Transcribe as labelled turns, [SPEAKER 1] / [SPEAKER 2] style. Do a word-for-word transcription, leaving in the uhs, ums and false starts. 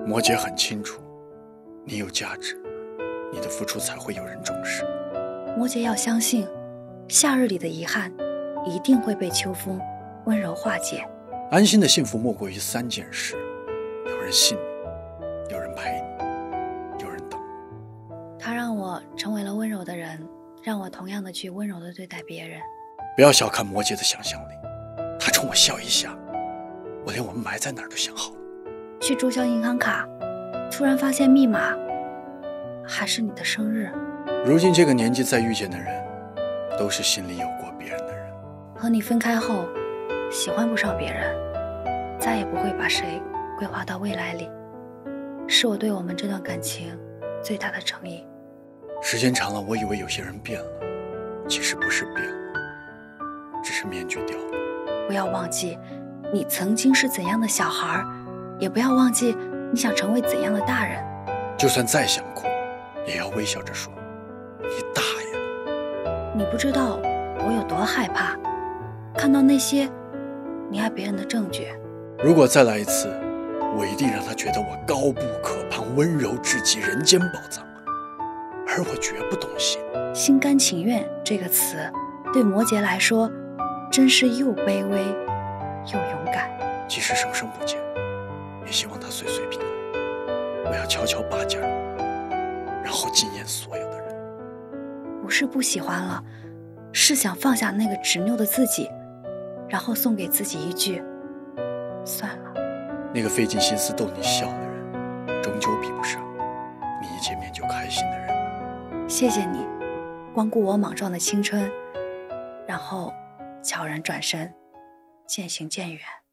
[SPEAKER 1] 摩羯很清楚，你有价值，你的付出才会有人重视。
[SPEAKER 2] 摩羯要相信，夏日里的遗憾一定会被秋风温柔化解。
[SPEAKER 1] 安心的幸福莫过于三件事：有人信你，有人陪你，有人等你。
[SPEAKER 2] 他让我成为了温柔的人，让我同样的去温柔的对待别人。
[SPEAKER 1] 不要小看摩羯的想象力，他冲我笑一下，我连我们埋在哪儿都想好了。
[SPEAKER 2] 去注销银行卡，突然发现密码还是你的生日。
[SPEAKER 1] 如今这个年纪再遇见的人，都是心里有过别人的人。
[SPEAKER 2] 和你分开后，喜欢不上别人，再也不会把谁规划到未来里，是我对我们这段感情最大的诚意。
[SPEAKER 1] 时间长了，我以为有些人变了，其实不是变了，只是面具掉了。
[SPEAKER 2] 不要忘记你曾经是怎样的小孩，也不要忘记你想成为怎样的大人。
[SPEAKER 1] 就算再想哭，也要微笑着说：“你大爷！”
[SPEAKER 2] 你不知道我有多害怕看到那些你爱别人的证据。
[SPEAKER 1] 如果再来一次，我一定让他觉得我高不可攀，温柔至极，人间宝藏。而我绝不动心。
[SPEAKER 2] 心甘情愿这个词对摩羯来说真是又卑微又勇敢。
[SPEAKER 1] 即使生生不见，也希望他岁岁平安。我要悄悄拔尖儿，然后惊艳所有的人。
[SPEAKER 2] 不是不喜欢了，是想放下那个执拗的自己，然后送给自己一句算了。
[SPEAKER 1] 那个费尽心思逗你笑的人，终究比不上你一见面就开心的人。
[SPEAKER 2] 谢谢你光顾我莽撞的青春，然后悄然转身，渐行渐远。